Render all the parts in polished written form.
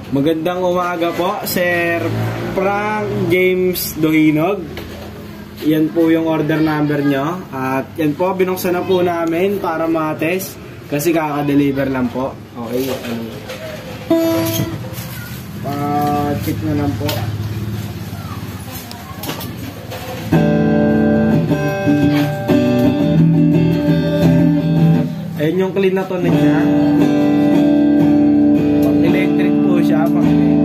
Magandang umaga po, Sir Frank James Dohinog. Yan po yung order number nyo. At yan po, binuksan na po namin para ma-test. Kasi kaka-deliver lang po. Okay, check na lang po. Ayan yung clean na tonig niya. Pang-electric po siya, pang-electric.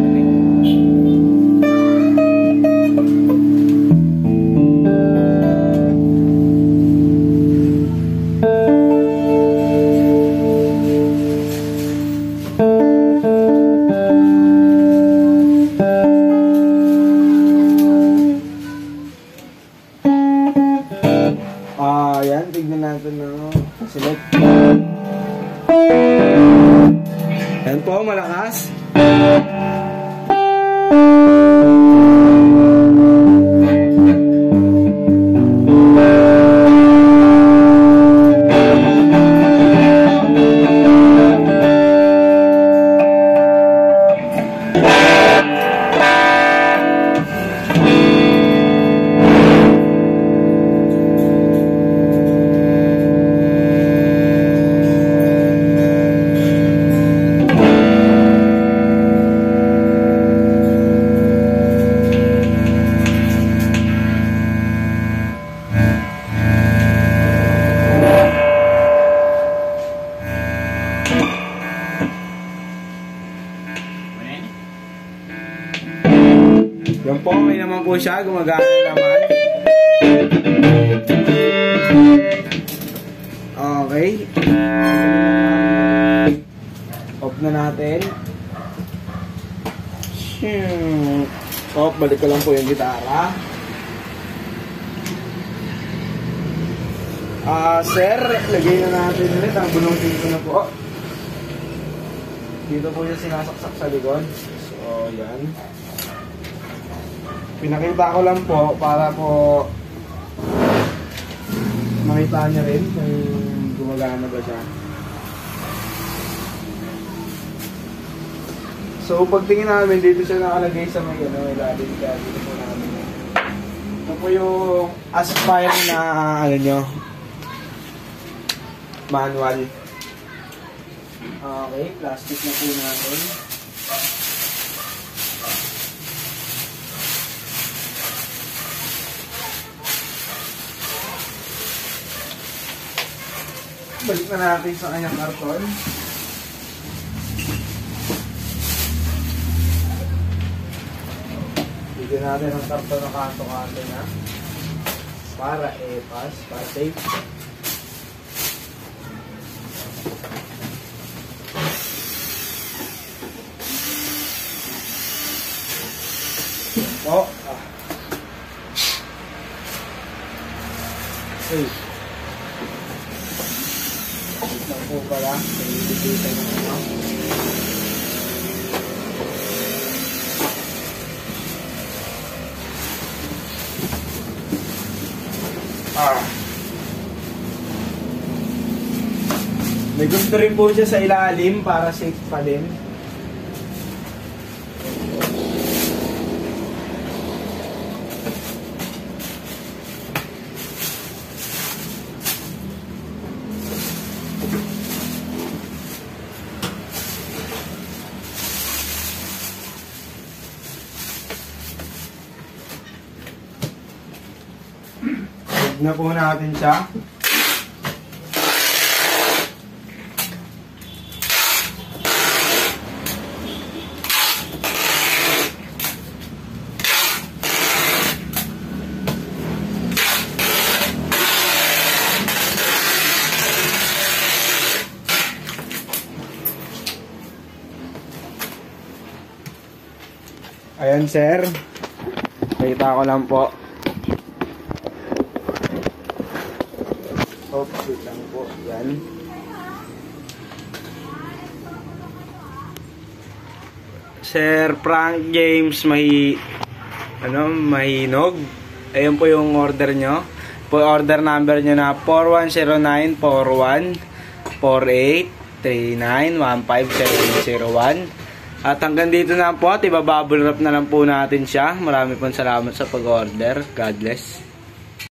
Ayan, tignan natin na select. Ayan po, malakas. Yan po, okay naman po siya, gumagana naman. Okay. Off na natin. Off, balik ko lang po yung gitara. Sir, lagay na natin ulit ang bulong dito na po. Dito po yung sinasaksak sa likod. So, yan. Pinakita ko lang po para po makita niya rin kung gumagana ba siya. So pagtingin namin, dito siya nakalagay sa may ilalim, kaya dito po namin. Ito po yung aspire na manual. Okay, plastic na po natin. Balik na natin sa kanyang karton. Bigyan natin ang karton ng kanto-kanto na para pass, para safe. Okay. Lang po pala, nililipitay na naman. May gusto rin po siya sa ilalim para safe pa din. Na po natin siya. Ayan, sir. Kita ko lang po. Wait lang po, yan. Sir Frank James Mahinog. Ayun po yung order nyo. Po order number nyo na 41094148391571. At hanggang dito na po at ibabubble wrap na lang po natin siya. Marami pong salamat sa pag-order. God bless.